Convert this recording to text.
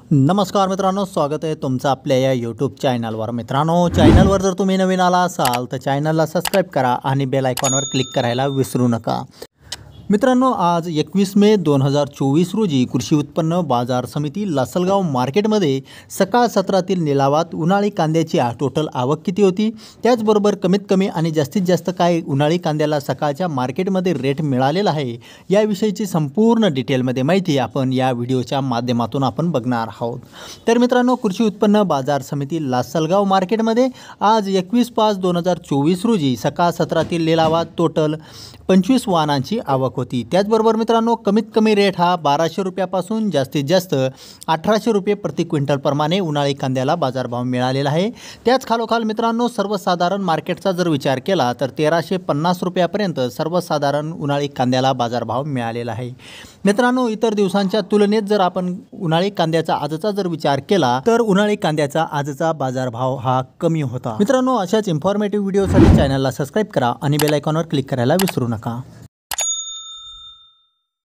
नमस्कार मित्रांनो, स्वागत आहे तुमचं आपल्या या यूट्यूब चॅनलवर। मित्रांनो, चॅनलवर जर तुम्ही नवीन आला असाल तर चॅनलला सबस्क्राईब करा आणि बेल आयकॉनवर क्लिक करायला विसरू नका। मित्रांनो, आज 21 मे 2024 रोजी कृषी उत्पन्न बाजार समिती लासलगाव मार्केटमध्ये सकाळ सत्रातील निलावात उन्हाळी कांद्याची टोटल आवक किती होती, त्याचबरोबर कमीत कमी आणि जास्तीत जास्त काय उन्हाळी कांद्याला सकाळच्या मार्केटमध्ये रेट मिळालेला आहे याविषयीची संपूर्ण डिटेलमध्ये माहिती आपण या व्हिडिओच्या माध्यमातून आपण बघणार आहोत। तर मित्रांनो, कृषी उत्पन्न बाजार समिती लासलगाव मार्केटमध्ये आज 21/5/2024 रोजी सकाळ सत्रातील निलावात टोटल 25 वाहनांची आवक होती। त्याचबरोबर मित्रांनो, कमीत कमी रेट हा 1200 रुपयापासून जास्तीत जास्त 1800 रुपये प्रति क्विंटल प्रमाणे उन्हाळी कांद्याला बाजारभाव मिळालेला आहे। त्याच खालोखाल मित्रांनो, सर्वसाधारण मार्केटचा जर विचार केला तर 1350 रुपयापर्यंत सर्वसाधारण उन्हाळी कांद्याला बाजारभाव मिळालेला आहे। मित्रांनो, इतर दिवसांच्या तुलनेत जर आपण उन्हाळी कांद्याचा आजचा जर विचार केला तर उन्हाळी कांद्याचा आजचा बाजारभाव हा कमी होता। मित्रांनो, अशाच इन्फॉर्मेटिव्ह व्हिडिओसाठी चॅनलला सबस्क्राईब करा आणि बेल आयकॉनवर क्लिक करायला विसरू नका।